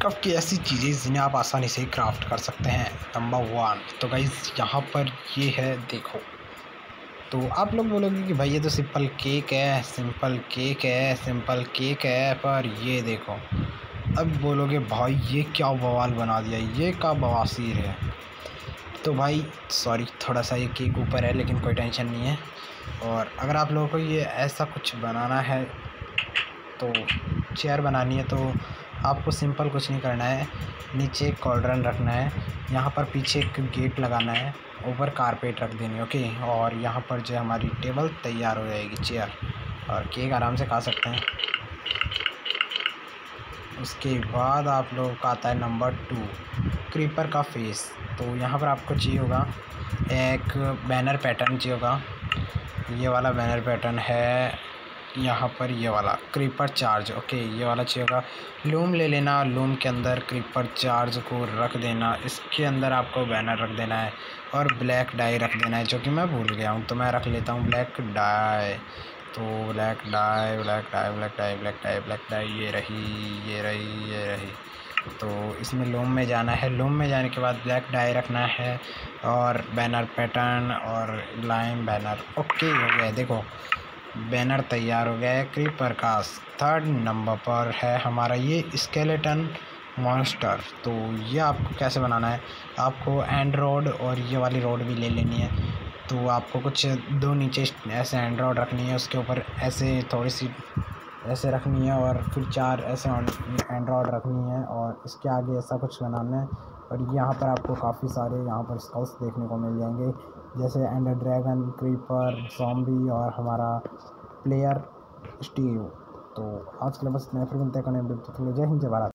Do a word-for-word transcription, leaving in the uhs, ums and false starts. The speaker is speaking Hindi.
माइनक्राफ्ट की ऐसी चीज़ें जिन्हें आप आसानी से क्राफ्ट कर सकते हैं। नंबर वन तो गाइस यहाँ पर ये है, देखो। तो आप लोग बोलोगे कि भाई ये तो सिंपल केक है, सिंपल केक है, सिंपल केक है, पर ये देखो। अब बोलोगे भाई ये क्या बवाल बना दिया, ये क्या बवासीर है। तो भाई सॉरी, थोड़ा सा ये केक ऊपर है, लेकिन कोई टेंशन नहीं है। और अगर आप लोगों को ये ऐसा कुछ बनाना है, तो चेयर बनानी है, तो आपको सिंपल कुछ नहीं करना है। नीचे एक कॉर्डरन रखना है, यहाँ पर पीछे एक गेट लगाना है, ऊपर कारपेट रख देनी, ओके। और यहाँ पर जो हमारी टेबल तैयार हो जाएगी, चेयर, और केक आराम से खा सकते हैं। उसके बाद आप लोगों का आता है नंबर टू, क्रीपर का फेस। तो यहाँ पर आपको चाहिए होगा एक बैनर पैटर्न, चाहिए होगा ये वाला बैनर पैटर्न है। यहाँ पर ये वाला क्रीपर चार्ज, ओके, ये वाला चाहिए होगा। लूम ले लेना, लूम के अंदर क्रीपर चार्ज को रख देना, इसके अंदर आपको बैनर रख देना है, और ब्लैक डाई रख देना है, जो कि मैं भूल गया हूँ, तो मैं रख लेता हूँ ब्लैक डाई। तो black dye black dye black dye black dye black dye ये रही, ये रही, ये रही। तो इसमें लूम में जाना है, लूम में जाने के बाद ब्लैक डाई रखना है, और बैनर पैटर्न और लाइन बैनर, ओके हो गया। देखो बैनर तैयार हो गया है क्रीपर का। थर्ड नंबर पर है हमारा ये स्केलेटन मॉन्स्टर। तो ये आपको कैसे बनाना है, आपको एंड रोड और ये वाली रोड भी ले लेनी है। तो आपको कुछ दो नीचे ऐसे एंड रोड रखनी है, उसके ऊपर ऐसे थोड़ी सी ऐसे रखनी है, और फिर चार ऐसे एंड रोड रखनी है, और इसके आगे ऐसा कुछ बनाना है। और यहाँ पर आपको काफ़ी सारे यहाँ पर स्कल्स देखने को मिल जाएंगे, जैसे एंडर ड्रैगन, क्रीपर, ज़ॉम्बी और हमारा प्लेयर स्टीव। तो आज के लिए बस इतना, फिर मिलते हैं। जय हिंद, जय भारत।